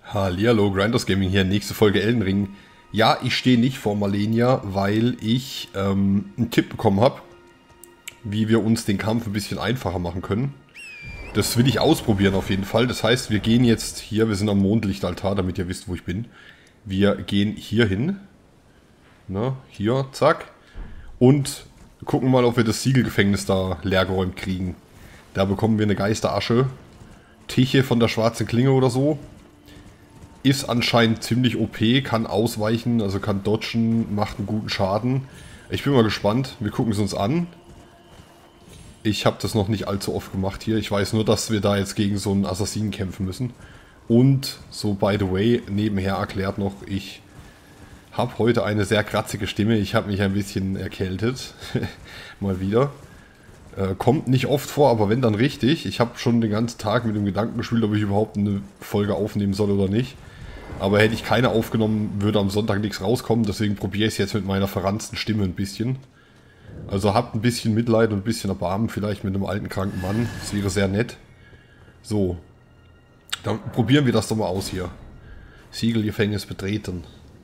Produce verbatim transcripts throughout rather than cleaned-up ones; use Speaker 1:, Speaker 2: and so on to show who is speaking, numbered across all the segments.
Speaker 1: Hallihallo, Grinders Gaming hier, nächste Folge Elden Ring. Ja, ich stehe nicht vor Malenia, weil ich ähm, einen Tipp bekommen habe, wie wir uns den Kampf ein bisschen einfacher machen können. Das will ich ausprobieren auf jeden Fall. Das heißt, wir gehen jetzt hier, wir sind am Mondlichtaltar, damit ihr wisst, wo ich bin. Wir gehen hier hin. Na, hier, zack. Und gucken mal, ob wir das Siegelgefängnis da leergeräumt kriegen. Da bekommen wir eine Geisterasche. Tiche von der schwarzen Klinge oder so. Ist anscheinend ziemlich O P, kann ausweichen, also kann dodgen, macht einen guten Schaden. Ich bin mal gespannt, wir gucken es uns an. Ich habe das noch nicht allzu oft gemacht hier. Ich weiß nur, dass wir da jetzt gegen so einen Assassinen kämpfen müssen. Und, so by the way, nebenher erklärt noch, ich habe heute eine sehr kratzige Stimme. Ich habe mich ein bisschen erkältet. Mal wieder. Äh, kommt nicht oft vor, aber wenn dann richtig. Ich habe schon den ganzen Tag mit dem Gedanken gespielt, ob ich überhaupt eine Folge aufnehmen soll oder nicht. Aber hätte ich keine aufgenommen, würde am Sonntag nichts rauskommen. Deswegen probiere ich es jetzt mit meiner verranzten Stimme ein bisschen. Also habt ein bisschen Mitleid und ein bisschen Erbarmen vielleicht mit einem alten, kranken Mann. Das wäre sehr nett. So. Dann probieren wir das doch mal aus hier. Siegelgefängnis betreten.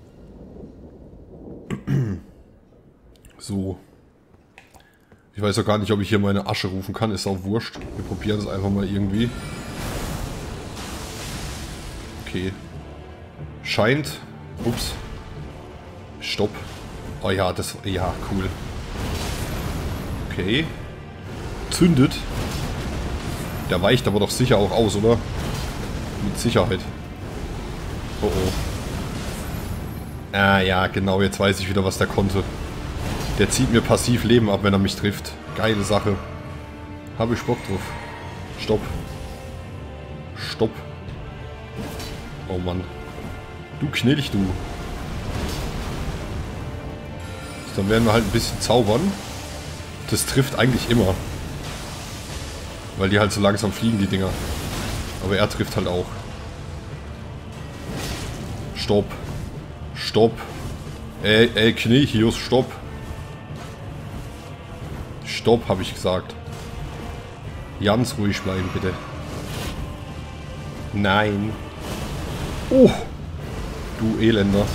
Speaker 1: So. Ich weiß auch gar nicht, ob ich hier meine Asche rufen kann. Ist auch wurscht. Wir probieren es einfach mal irgendwie. Okay. Scheint. Ups. Stopp. Oh ja, das... Ja, cool. Okay. Zündet. Der weicht aber doch sicher auch aus, oder? Mit Sicherheit. Oh oh. Ah ja, genau. Jetzt weiß ich wieder, was der konnte. Der zieht mir passiv Leben ab, wenn er mich trifft. Geile Sache. Habe ich Bock drauf. Stopp. Stopp. Oh Mann. Du Knilch, du. Dann werden wir halt ein bisschen zaubern. Das trifft eigentlich immer. Weil die halt so langsam fliegen, die Dinger. Aber er trifft halt auch. Stopp. Stopp. Ey, ey, Knilchius, stopp. Stopp, habe ich gesagt. Ganz ruhig bleiben, bitte. Nein. Oh. Du Elender.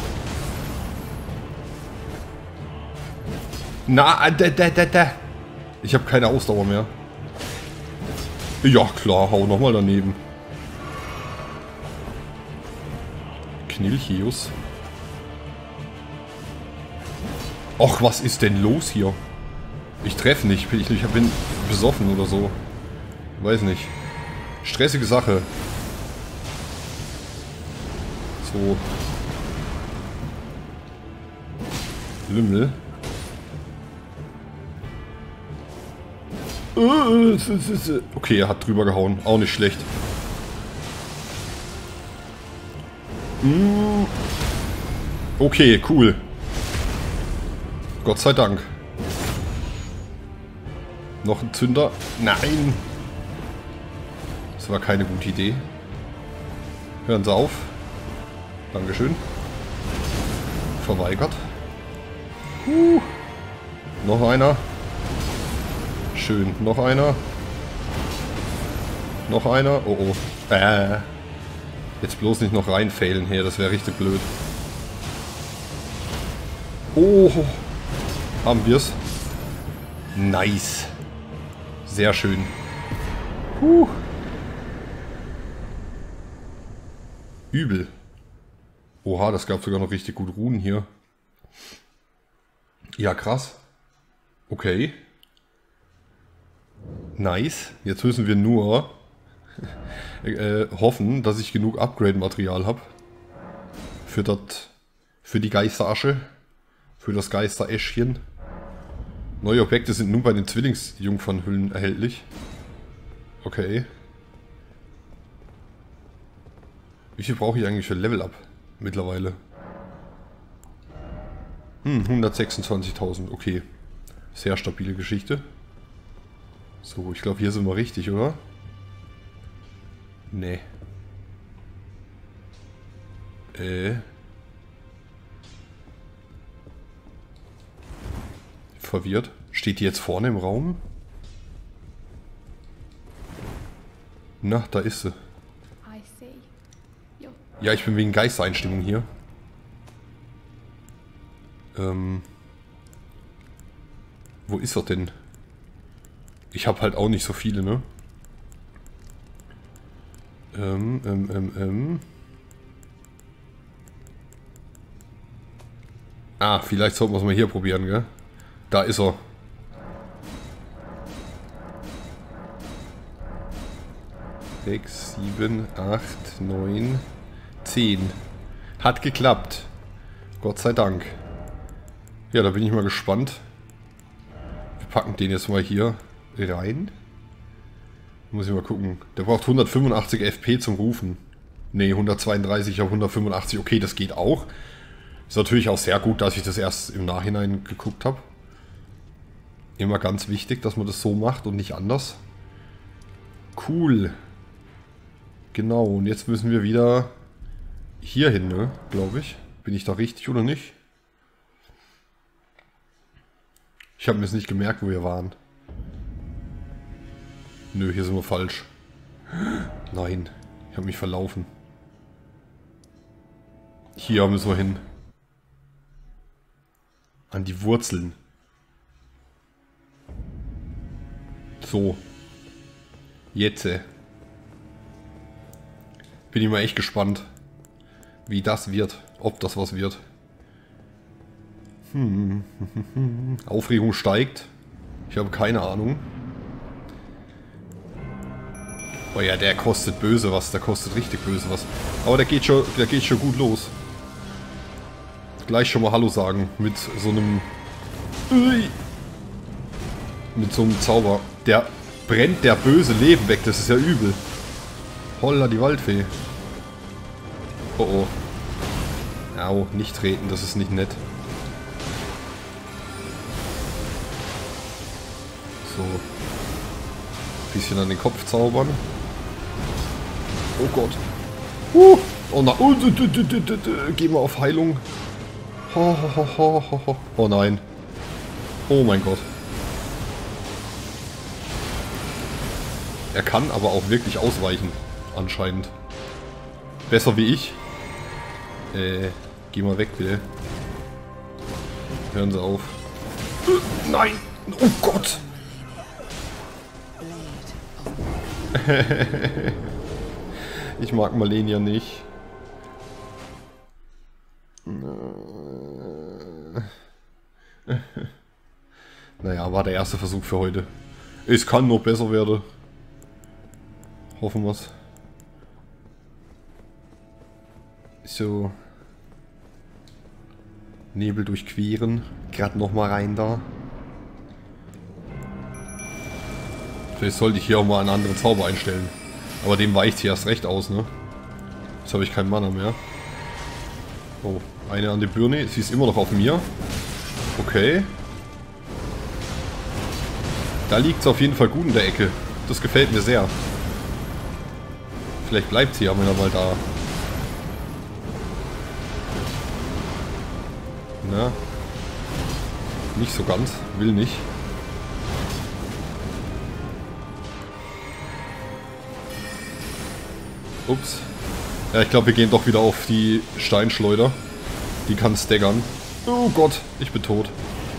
Speaker 1: Na, da, da, da, da. Ich habe keine Ausdauer mehr. Ja, klar, hau nochmal daneben. Knilchius. Och, was ist denn los hier? Ich treffe nicht. Ich, ich bin besoffen oder so. Weiß nicht. Stressige Sache. So. Lümmel. Okay, er hat drüber gehauen. Auch nicht schlecht. Okay, cool. Gott sei Dank. Noch ein Zünder. Nein. Das war keine gute Idee. Hören Sie auf. Dankeschön. Verweigert. Uh. Noch einer. Schön. Noch einer. Noch einer. Oh oh. Äh. Jetzt bloß nicht noch reinfailen hier. Das wäre richtig blöd. Oh. Haben wir's. Nice. Sehr schön. Puh. Übel. Oha, das gab sogar noch richtig gut Runen hier. Ja, krass. Okay. Nice. Jetzt müssen wir nur äh, hoffen, dass ich genug Upgrade-Material habe. Für das, für die Geisterasche. Für das Geisteräschchen. Neue Objekte sind nun bei den Zwillingsjungfernhüllen erhältlich. Okay. Wie viel brauche ich eigentlich für Level-Up mittlerweile? Hm, hundertsechsundzwanzigtausend. Okay. Sehr stabile Geschichte. So, ich glaube, hier sind wir richtig, oder? Nee. Äh. Verwirrt. Steht die jetzt vorne im Raum? Na, da ist sie. Ja, ich bin wegen Geistereinstimmung hier. Ähm... Wo ist er denn? Ich habe halt auch nicht so viele, ne? Ähm, ähm, ähm, ähm. Ah, vielleicht sollten wir es mal hier probieren, gell? Da ist er. sechs, sieben, acht, neun, zehn. Hat geklappt. Gott sei Dank. Ja, da bin ich mal gespannt. Wir packen den jetzt mal hier rein. Muss ich mal gucken. Der braucht hundertfünfundachtzig F P zum Rufen. Ne, hundertzweiunddreißig auf hundertfünfundachtzig. Okay, das geht auch. Ist natürlich auch sehr gut, dass ich das erst im Nachhinein geguckt habe. Immer ganz wichtig, dass man das so macht und nicht anders. Cool. Genau, und jetzt müssen wir wieder hier hin, ne? Glaube ich. Bin ich da richtig oder nicht? Ich habe mir jetzt nicht gemerkt, wo wir waren. Nö, hier sind wir falsch. Nein, ich habe mich verlaufen. Hier müssen wir hin. An die Wurzeln. So. Jetzt. Bin ich mal echt gespannt, wie das wird. Ob das was wird. Hm. Aufregung steigt. Ich habe keine Ahnung. Oh ja, der kostet böse was. Der kostet richtig böse was. Aber der geht schon, der geht schon gut los. Gleich schon mal Hallo sagen. Mit so einem... Mit so einem Zauber. Der brennt der böse Leben weg. Das ist ja übel. Holla die Waldfee. Oh oh. Au, nicht treten. Das ist nicht nett. So. Bisschen an den Kopf zaubern. Oh Gott. Uh. Oh nein. Oh, gehen wir auf Heilung. Ho, ho, ho, ho, ho. Oh nein. Oh mein Gott. Er kann aber auch wirklich ausweichen. Anscheinend. Besser wie ich. Äh, geh mal weg, bitte. Hören Sie auf. Nein! Oh Gott! Ich mag Malenia nicht. Naja, war der erste Versuch für heute. Es kann noch besser werden. Hoffen wir's. So. Nebel durchqueren. Gerade noch mal rein da. Vielleicht sollte ich hier auch mal einen anderen Zauber einstellen. Aber dem weicht sie erst recht aus, ne? Jetzt habe ich keinen Mana mehr. Oh, eine an die Birne. Sie ist immer noch auf mir. Okay. Da liegt es auf jeden Fall gut in der Ecke. Das gefällt mir sehr. Vielleicht bleibt sie ja mal da. Na. Nicht so ganz. Will nicht. Ups. Ja, ich glaube, wir gehen doch wieder auf die Steinschleuder. Die kann staggern. Oh Gott, ich bin tot.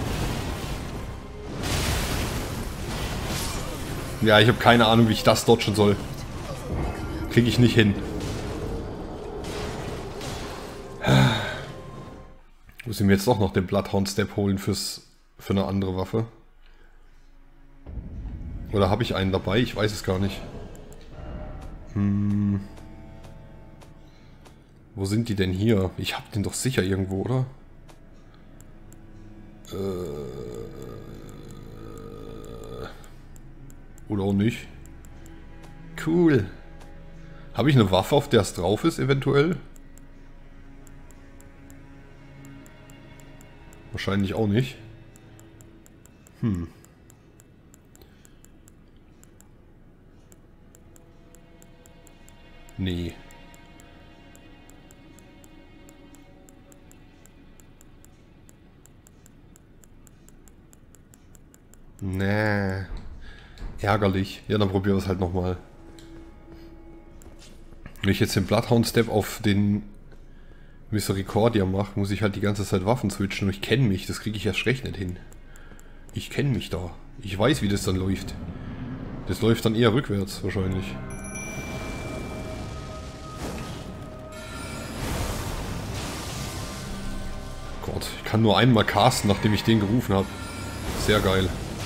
Speaker 1: Ja, ich habe keine Ahnung, wie ich das dodgen soll. Kriege ich nicht hin. Muss ich mir jetzt doch noch den Bloodhound Step holen fürs, für eine andere Waffe. Oder habe ich einen dabei? Ich weiß es gar nicht. Hm. Wo sind die denn hier? Ich habe den doch sicher irgendwo, oder? Äh. Oder auch nicht. Cool. Habe ich eine Waffe, auf der es drauf ist, eventuell? Wahrscheinlich auch nicht. Hm. Nee. Nee. Ärgerlich. Ja, dann probieren wir es halt nochmal. Wenn ich jetzt den Bloodhound-Step auf den Misericordia mache, muss ich halt die ganze Zeit Waffen switchen und ich kenne mich, das kriege ich erst recht nicht hin. Ich kenne mich da. Ich weiß, wie das dann läuft. Das läuft dann eher rückwärts wahrscheinlich. Gott, ich kann nur einmal casten, nachdem ich den gerufen habe. Sehr geil.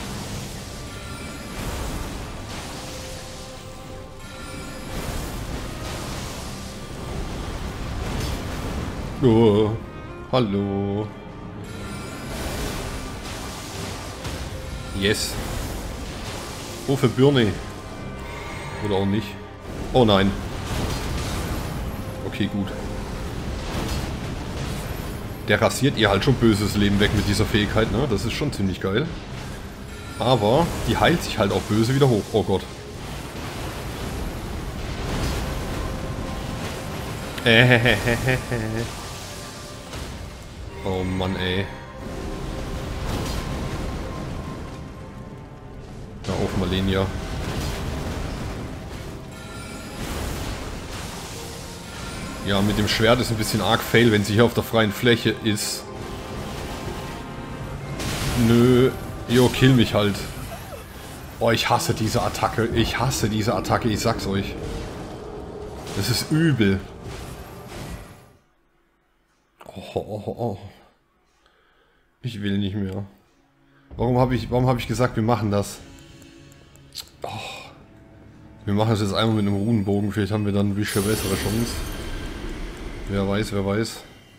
Speaker 1: Oh, hallo. Yes. Oh, für Birne. Oder auch nicht. Oh nein. Okay, gut. Der rasiert ihr halt schon böses Leben weg mit dieser Fähigkeit, ne? Das ist schon ziemlich geil. Aber die heilt sich halt auch böse wieder hoch. Oh Gott. Oh Mann, ey. Na auf, Malenia. Ja, mit dem Schwert ist ein bisschen arg fail, wenn sie hier auf der freien Fläche ist. Nö. Jo, kill mich halt. Oh, ich hasse diese Attacke. Ich hasse diese Attacke, ich sag's euch. Das ist übel. Oh, oh, oh. Ich will nicht mehr. Warum habe ich, warum habe ich gesagt, wir machen das? Oh. Wir machen das jetzt einmal mit einem Runenbogen. Vielleicht haben wir dann ein bisschen bessere Chance. Wer weiß, wer weiß.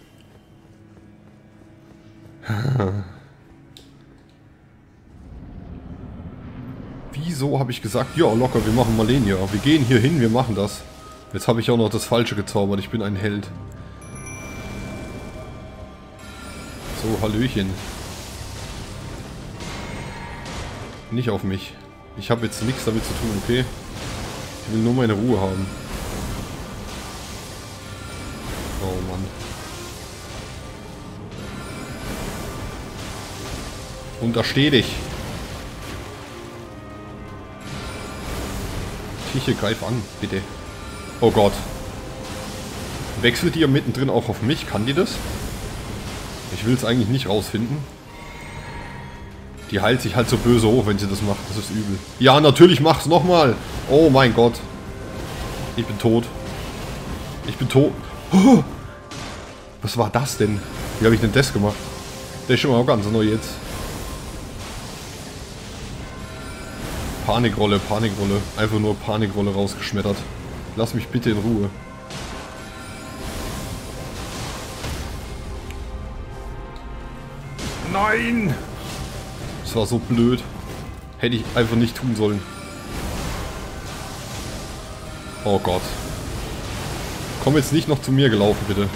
Speaker 1: Wieso habe ich gesagt, ja locker, wir machen Malenia. Wir gehen hier hin, wir machen das. Jetzt habe ich auch noch das Falsche gezaubert. Ich bin ein Held. So, Hallöchen. Nicht auf mich. Ich habe jetzt nichts damit zu tun, okay? Ich will nur meine Ruhe haben. Oh Mann. Untersteh dich. Tiche, greif an, bitte. Oh Gott. Wechselt ihr mittendrin auch auf mich? Kann die das? Ich will es eigentlich nicht rausfinden. Die heilt sich halt so böse hoch, wenn sie das macht. Das ist übel. Ja, natürlich, mach's nochmal. Oh mein Gott. Ich bin tot. Ich bin tot. Oh, was war das denn? Wie habe ich denn das gemacht? Der ist schon mal ganz neu jetzt. Panikrolle, Panikrolle. Einfach nur Panikrolle rausgeschmettert. Lass mich bitte in Ruhe. Nein! Das war so blöd. Hätte ich einfach nicht tun sollen. Oh Gott. Komm jetzt nicht noch zu mir gelaufen, bitte.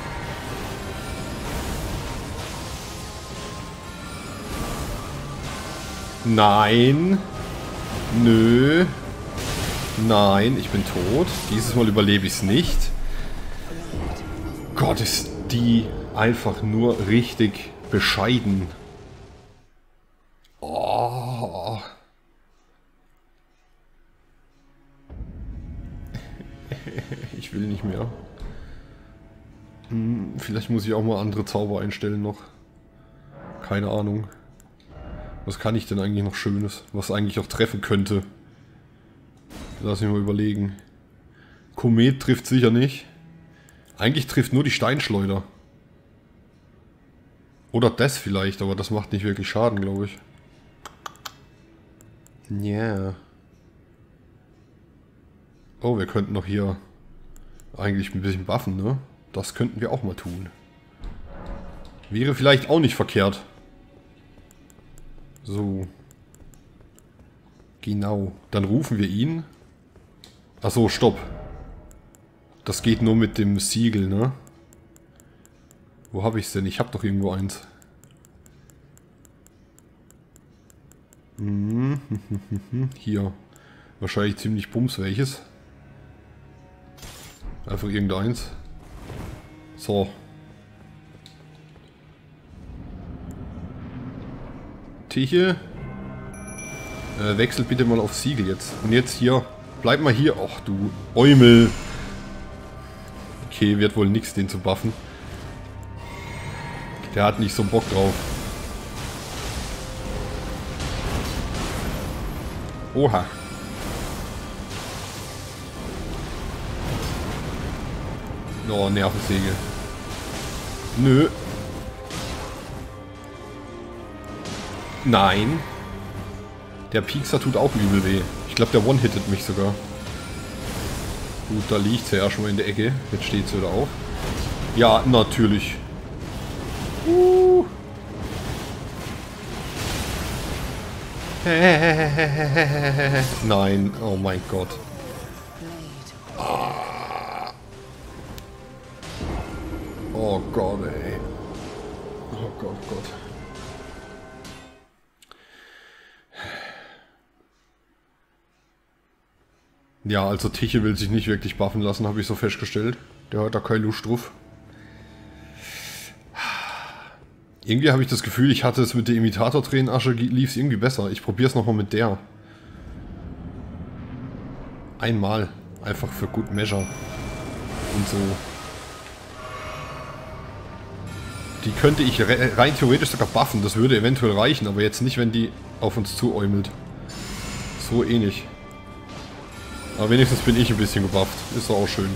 Speaker 1: Nein. Nö. Nein, ich bin tot. Dieses Mal überlebe ich es nicht. Gott, ist die einfach nur richtig bescheiden. Oh. Ich will nicht mehr. Hm, vielleicht muss ich auch mal andere Zauber einstellen noch. Keine Ahnung. Was kann ich denn eigentlich noch Schönes? Was eigentlich auch treffen könnte? Lass mich mal überlegen. Komet trifft sicher nicht. Eigentlich trifft nur die Steinschleuder. Oder das vielleicht, aber das macht nicht wirklich Schaden, glaube ich. Ja. Yeah. Oh, wir könnten noch hier eigentlich ein bisschen buffen, ne? Das könnten wir auch mal tun. Wäre vielleicht auch nicht verkehrt. So. Genau. Dann rufen wir ihn. Achso, stopp. Das geht nur mit dem Siegel, ne? Wo habe ich es denn? Ich habe doch irgendwo eins. Hier. Wahrscheinlich ziemlich bums welches. Einfach irgendeins. So. Tiche. Äh, wechselt bitte mal auf Siegel jetzt. Und jetzt hier. Bleib mal hier. Och du Eumel. Okay, wird wohl nix, den zu buffen. Der hat nicht so Bock drauf. Oha. Oh, Nervensäge. Nö. Nein. Der Piekser tut auch übel weh. Ich glaube, der One-Hittet mich sogar. Gut, da liegt sie ja schon mal in der Ecke. Jetzt steht sie wieder auf. Ja, natürlich. Uh. Nein, oh mein Gott. Ah. Oh Gott, ey. Oh Gott, Gott. Ja, also Tiche will sich nicht wirklich buffen lassen, habe ich so festgestellt. Der hat da keine Lust drauf. Irgendwie habe ich das Gefühl, ich hatte es mit der Imitator-Tränenasche, lief es irgendwie besser. Ich probiere es nochmal mit der. Einmal. Einfach für Good Measure. Und so. Die könnte ich rein theoretisch sogar buffen. Das würde eventuell reichen, aber jetzt nicht, wenn die auf uns zuäumelt. So ähnlich. Aber wenigstens bin ich ein bisschen gebufft. Ist doch auch schön.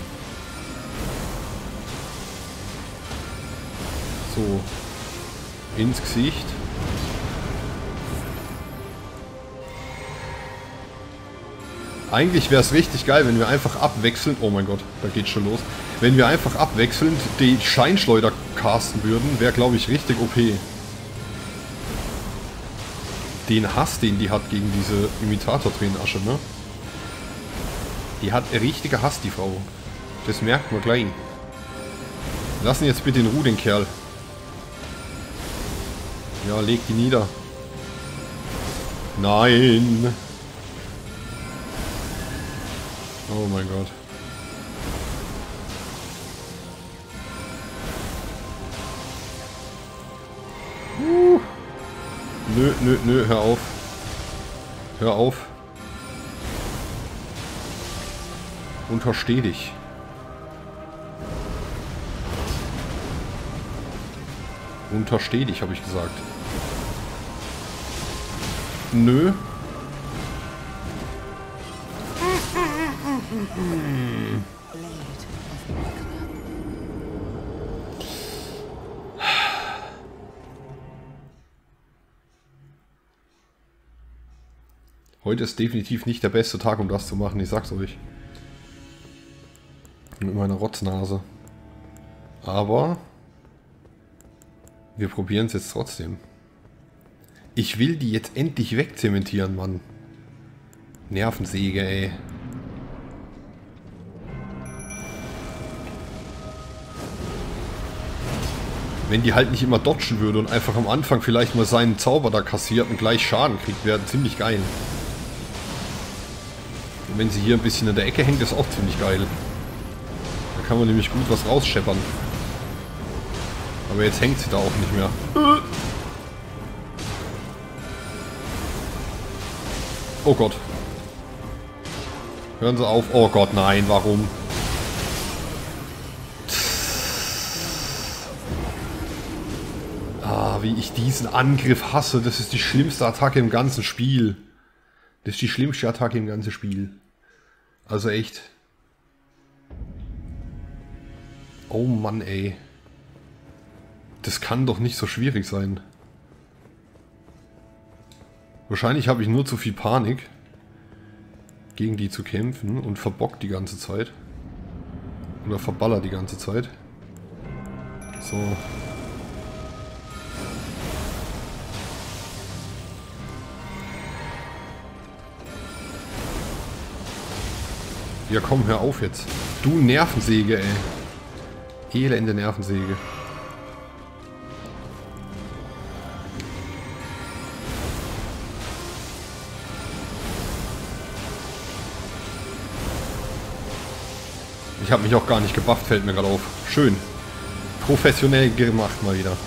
Speaker 1: So. Ins Gesicht. Eigentlich wäre es richtig geil, wenn wir einfach abwechselnd... Oh mein Gott, da geht schon los. Wenn wir einfach abwechselnd die Scheinschleuder casten würden, wäre, glaube ich, richtig O P. Den Hass, den die hat gegen diese Imitator-Tränenasche, ne? Die hat richtiger Hass, die Frau. Das merkt man gleich. Lassen jetzt bitte in Ruhe den Kerl. Ja, leg die nieder. Nein. Oh mein Gott. Uh. Nö, nö, nö, hör auf. Hör auf. Untersteh dich. Untersteh dich, habe ich gesagt. Nö. Heute ist definitiv nicht der beste Tag, um das zu machen, ich sag's euch. Mit meiner Rotznase. Aber wir probieren es jetzt trotzdem. Ich will die jetzt endlich wegzementieren, Mann. Nervensäge, ey. Wenn die halt nicht immer dodgen würde und einfach am Anfang vielleicht mal seinen Zauber da kassiert und gleich Schaden kriegt, wäre ziemlich geil. Und wenn sie hier ein bisschen in der Ecke hängt, ist auch ziemlich geil. Da kann man nämlich gut was rausscheppern. Aber jetzt hängt sie da auch nicht mehr. Oh Gott. Hören Sie auf. Oh Gott, nein, warum? Ah, wie ich diesen Angriff hasse. Das ist die schlimmste Attacke im ganzen Spiel. Das ist die schlimmste Attacke im ganzen Spiel. Also echt. Oh Mann, ey. Das kann doch nicht so schwierig sein. Wahrscheinlich habe ich nur zu viel Panik, gegen die zu kämpfen und verbockt die ganze Zeit. Oder verballert die ganze Zeit. So. Ja komm, hör auf jetzt. Du Nervensäge, ey. Elende Nervensäge. Ich habe mich auch gar nicht gebufft, fällt mir gerade auf. Schön. Professionell gemacht mal wieder.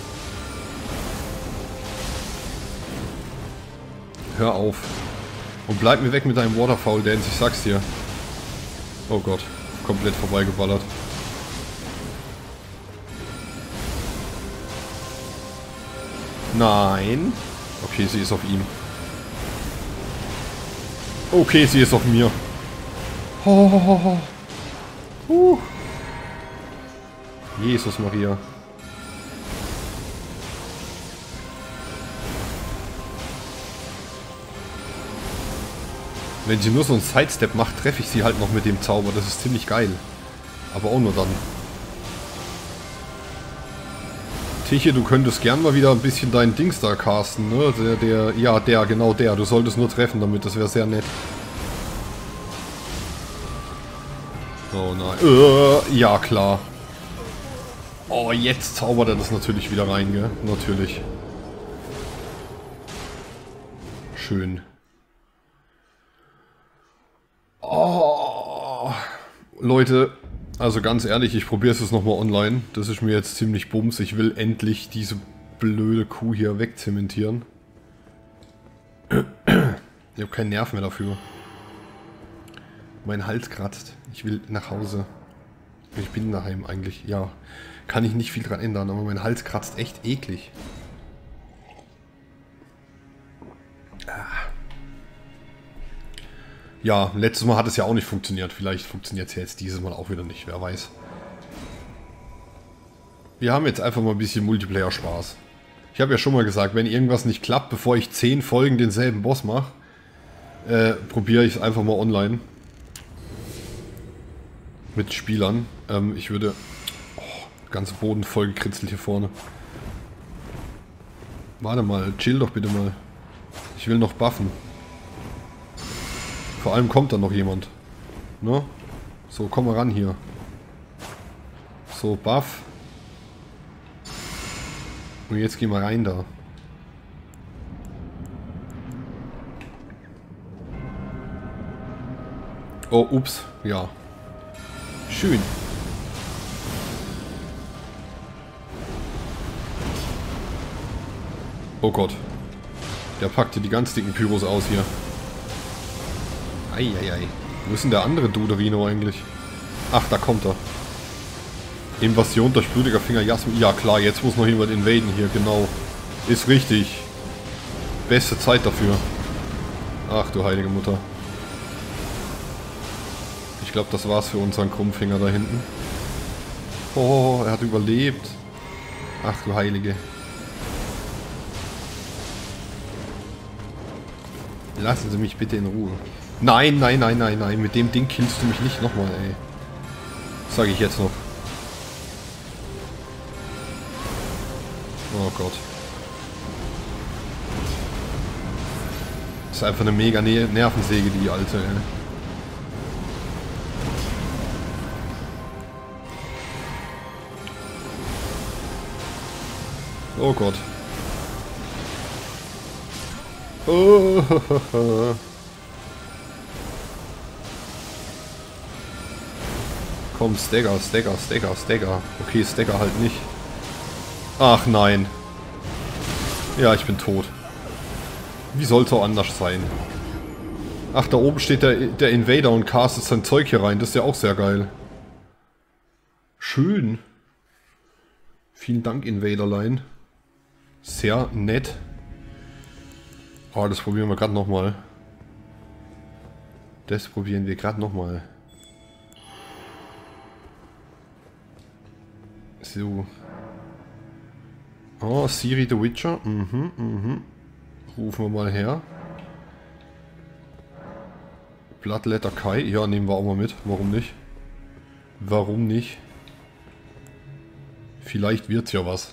Speaker 1: Hör auf. Und bleib mir weg mit deinem Waterfowl Dance, ich sag's dir. Oh Gott, komplett vorbeigeballert. Nein. Okay, sie ist auf ihm. Okay, sie ist auf mir. Oh, oh, oh, oh. Uh. Jesus Maria. Wenn sie nur so einen Sidestep macht, treffe ich sie halt noch mit dem Zauber. Das ist ziemlich geil. Aber auch nur dann. Tiche, du könntest gern mal wieder ein bisschen deinen Dings da casten, ne? Der, der, ja, der, genau der. Du solltest nur treffen damit, das wäre sehr nett. Oh nein. Äh, ja, klar. Oh, jetzt zaubert er das natürlich wieder rein, gell? Natürlich. Schön. Oh. Leute, also ganz ehrlich, ich probiere es jetzt nochmal online. Das ist mir jetzt ziemlich bums. Ich will endlich diese blöde Kuh hier wegzementieren. Ich habe keinen Nerv mehr dafür. Mein Hals kratzt. Ich will nach Hause. Ich bin daheim eigentlich, ja. Kann ich nicht viel dran ändern, aber mein Hals kratzt echt eklig. Ja, letztes Mal hat es ja auch nicht funktioniert. Vielleicht funktioniert es ja jetzt dieses Mal auch wieder nicht, wer weiß. Wir haben jetzt einfach mal ein bisschen Multiplayer-Spaß. Ich habe ja schon mal gesagt, wenn irgendwas nicht klappt, bevor ich zehn Folgen denselben Boss mache, äh, probiere ich es einfach mal online. Mit Spielern. Ähm, ich würde... Oh, ganze Boden voll gekritzelt hier vorne. Warte mal, chill doch bitte mal. Ich will noch buffen. Vor allem kommt da noch jemand. Ne? So, komm mal ran hier. So, buff. Und jetzt gehen wir rein da. Oh, ups. Ja. Schön. Oh Gott. Der packte die ganz dicken Pyros aus hier. Eieiei. Wo ist denn der andere Duderino eigentlich? Ach, da kommt er. Invasion durch blutiger Finger Jasmin. Ja klar, jetzt muss noch jemand invaden hier, genau. Ist richtig. Beste Zeit dafür. Ach du heilige Mutter. Ich glaube, das war's für unseren Krummfinger da hinten. Oh, er hat überlebt. Ach du heilige. Lassen Sie mich bitte in Ruhe. Nein, nein, nein, nein, nein. Mit dem Ding killst du mich nicht nochmal, ey. Das sage ich jetzt noch. Oh Gott. Das ist einfach eine mega ne Nervensäge, die alte, ey. Oh Gott. Oh. Komm, Stagger, Stagger, Stagger, Stagger. Okay, Stagger halt nicht. Ach nein. Ja, ich bin tot. Wie sollte auch anders sein? Ach, da oben steht der, der Invader und castet sein Zeug hier rein. Das ist ja auch sehr geil. Schön. Vielen Dank, Invaderlein. Sehr nett. Oh, das probieren wir gerade nochmal. Das probieren wir gerade nochmal. So. Oh, Ciri the Witcher. Mhm, mhm. Rufen wir mal her. Bloodletter Kai. Ja, nehmen wir auch mal mit. Warum nicht? Warum nicht? Vielleicht wird's ja was.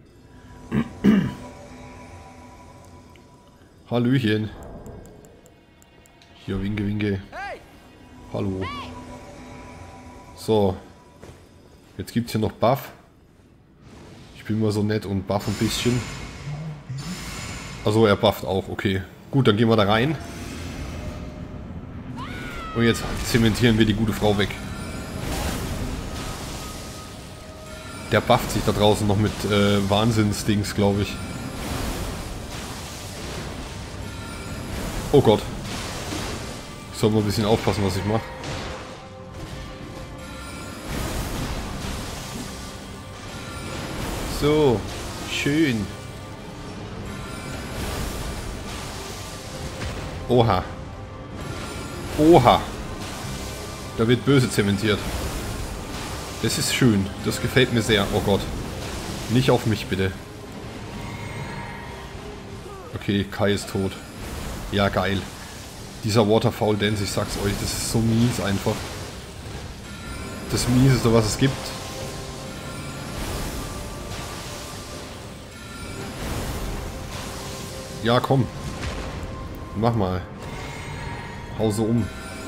Speaker 1: Hallöchen. Hier, winke, winke. Hallo. So. Jetzt gibt's hier noch Buff. Ich bin mal so nett und buff ein bisschen. Also er bufft auch, okay. Gut, dann gehen wir da rein. Und jetzt zementieren wir die gute Frau weg. Der bufft sich da draußen noch mit äh, Wahnsinnsdings, glaube ich. Oh Gott. Ich soll mal ein bisschen aufpassen, was ich mache. So, schön. Oha. Oha. Da wird böse zementiert. Das ist schön. Das gefällt mir sehr. Oh Gott. Nicht auf mich, bitte. Okay, Kai ist tot. Ja, geil. Dieser Waterfall Dance, ich sag's euch, das ist so mies einfach. Das Mieseste, was es gibt. Ja, komm. Mach mal. Hau so um.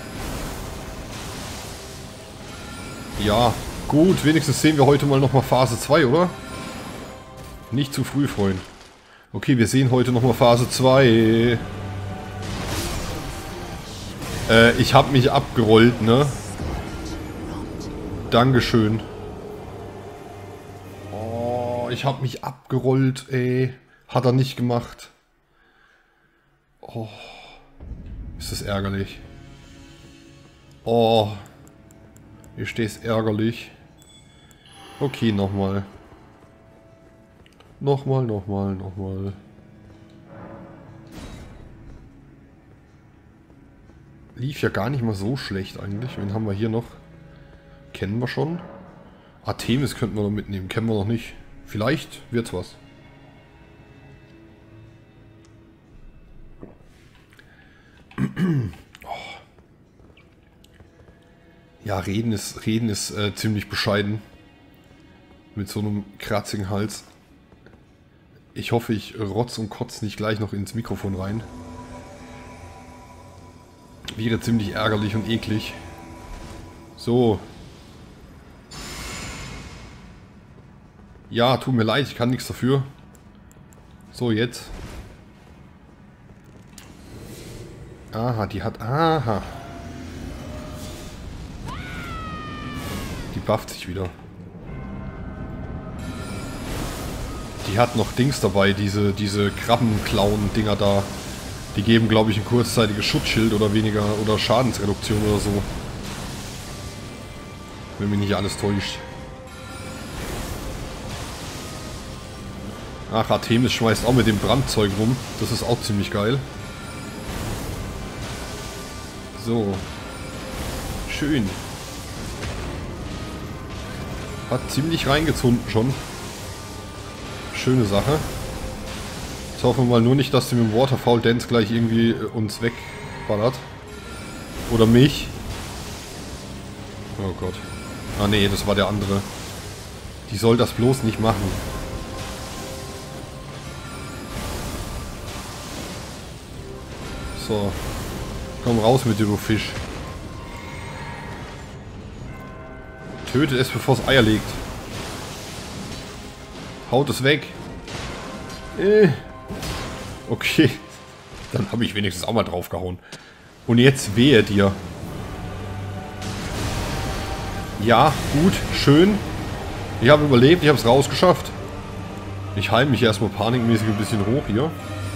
Speaker 1: Ja, gut. Wenigstens sehen wir heute mal nochmal Phase zwei, oder? Nicht zu früh, Freund. Okay, wir sehen heute nochmal Phase zwei. Äh, ich hab mich abgerollt, ne? Dankeschön. Oh, ich hab mich abgerollt, ey. Hat er nicht gemacht. Oh. Ist das ärgerlich. Oh. Hier steht's ärgerlich. Okay, nochmal. Nochmal, nochmal, nochmal. Lief ja gar nicht mal so schlecht eigentlich. Wen haben wir hier noch? Kennen wir schon. Artemis könnten wir noch mitnehmen. Kennen wir noch nicht. Vielleicht wird's was. Oh. Ja, reden ist, reden ist äh, ziemlich bescheiden. Mit so einem kratzigen Hals. Ich hoffe, ich rotz und kotz nicht gleich noch ins Mikrofon rein. Wäre ziemlich ärgerlich und eklig. So. Ja, tut mir leid, ich kann nichts dafür. So, jetzt. Aha, die hat... Aha. Die bufft sich wieder. Die hat noch Dings dabei, diese, diese Krabbenklauen-Dinger da. Die geben, glaube ich, ein kurzzeitiges Schutzschild oder weniger oder Schadensreduktion oder so. Wenn mich nicht alles täuscht. Ach, Artemis schmeißt auch mit dem Brandzeug rum. Das ist auch ziemlich geil. So. Schön. Hat ziemlich reingezogen schon. Schöne Sache. Jetzt hoffen wir mal nur nicht, dass sie mit dem Waterfall Dance gleich irgendwie äh, uns wegballert. Oder mich. Oh Gott. Ah nee, das war der andere. Die soll das bloß nicht machen. So. Komm raus mit dir, du Fisch. Tötet es, bevor es Eier legt. Haut es weg. Äh. Okay. Dann habe ich wenigstens auch mal draufgehauen. Und jetzt wehe dir. Ja, gut, schön. Ich habe überlebt, ich habe es rausgeschafft. Ich heile mich erstmal panikmäßig ein bisschen hoch hier.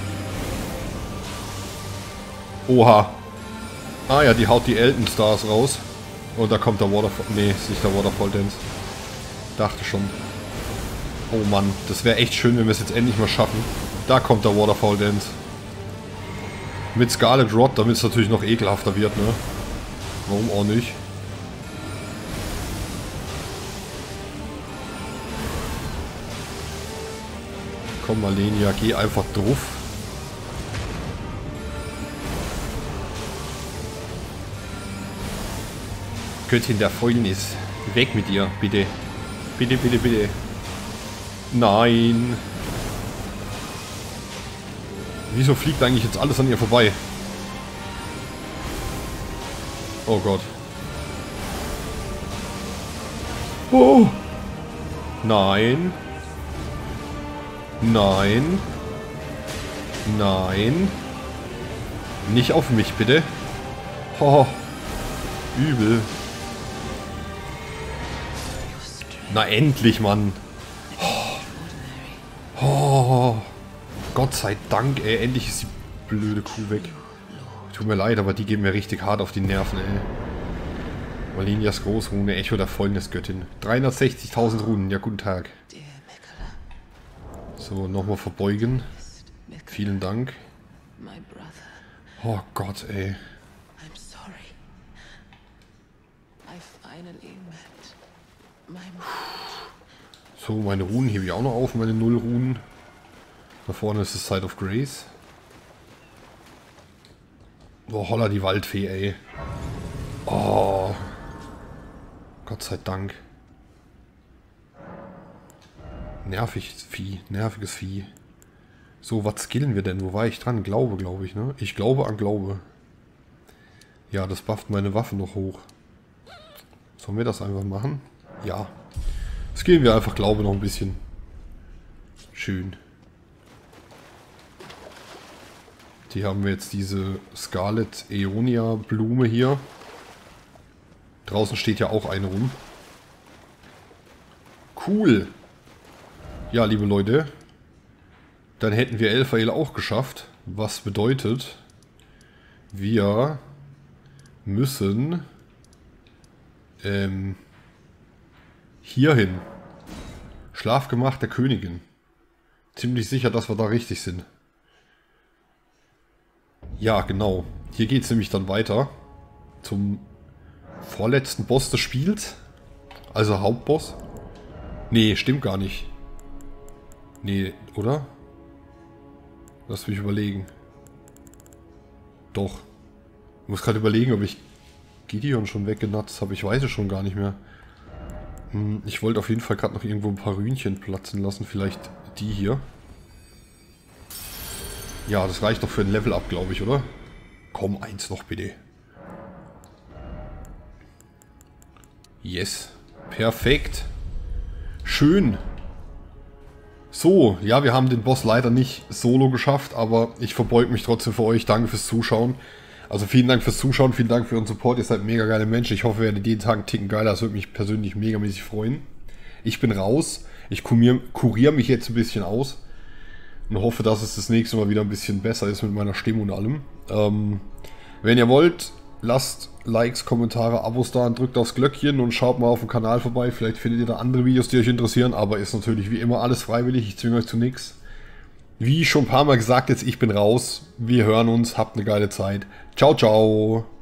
Speaker 1: Oha. Ah ja, die haut die Elton Stars raus. Und da kommt der Waterfall. Nee, ist nicht der Waterfall Dance. Dachte schon. Oh Mann, das wäre echt schön, wenn wir es jetzt endlich mal schaffen. Da kommt der Waterfall Dance. Mit Scarlet Rot, damit es natürlich noch ekelhafter wird, ne? Warum auch nicht? Komm, Malenia, geh einfach drauf. Göttin der Fäulnis. Weg mit dir, bitte. Bitte, bitte, bitte. Nein. Wieso fliegt eigentlich jetzt alles an ihr vorbei? Oh Gott. Oh. Nein. Nein. Nein. Nicht auf mich, bitte. Oh. Übel. Na endlich, Mann. Oh. Oh. Gott sei Dank, ey. Endlich ist die blöde Kuh weg. Tut mir leid, aber die geben mir richtig hart auf die Nerven, ey. Malenias Großrune, Echo der Fäulnisgöttin. dreihundertsechzigtausend Runen, ja guten Tag. So, nochmal verbeugen. Vielen Dank. Oh Gott, ey.
Speaker 2: I'm sorry. I finally met my mate.
Speaker 1: So, meine Runen hebe ich auch noch auf, meine Null-Runen. Da vorne ist das Side of Grace. Boah, holla die Waldfee, ey. Oh. Gott sei Dank. Nerviges Vieh, nerviges Vieh. So, was skillen wir denn? Wo war ich dran? Glaube, glaube ich, ne? Ich glaube an Glaube. Ja, das bufft meine Waffe noch hoch. Sollen wir das einfach machen? Ja. Skillen wir einfach Glaube noch ein bisschen. Schön. Die haben wir jetzt diese Scarlet Aeonia Blume hier. Draußen steht ja auch eine rum. Cool. Ja, liebe Leute. Dann hätten wir Elphael auch geschafft. Was bedeutet, wir müssen ähm, hierhin. Schlafgemach der Königin. Ziemlich sicher, dass wir da richtig sind. Ja, genau. Hier geht es nämlich dann weiter. Zum vorletzten Boss des Spiels. Also Hauptboss. Nee, stimmt gar nicht. Nee, oder? Lass mich überlegen. Doch. Ich muss gerade überlegen, ob ich Gideon schon weggenatzt habe. Ich weiß es schon gar nicht mehr. Hm, ich wollte auf jeden Fall gerade noch irgendwo ein paar Rühnchen platzen lassen. Vielleicht die hier. Ja, das reicht doch für ein Level-Up, glaube ich, oder? Komm, eins noch bitte. Yes. Perfekt. Schön. So, ja, wir haben den Boss leider nicht solo geschafft, aber ich verbeug mich trotzdem für euch. Danke fürs Zuschauen. Also vielen Dank fürs Zuschauen, vielen Dank für euren Support. Ihr seid mega geile Menschen. Ich hoffe, ihr werdet jeden Tag einen Ticken geiler. Das würde mich persönlich megamäßig freuen. Ich bin raus. Ich kuriere kurier mich jetzt ein bisschen aus. Und hoffe, dass es das nächste Mal wieder ein bisschen besser ist mit meiner Stimme und allem. Ähm, wenn ihr wollt, lasst Likes, Kommentare, Abos da und drückt aufs Glöckchen und schaut mal auf dem Kanal vorbei. Vielleicht findet ihr da andere Videos, die euch interessieren. Aber ist natürlich wie immer alles freiwillig. Ich zwinge euch zu nichts. Wie schon ein paar Mal gesagt, jetzt ich bin raus. Wir hören uns. Habt eine geile Zeit. Ciao, ciao.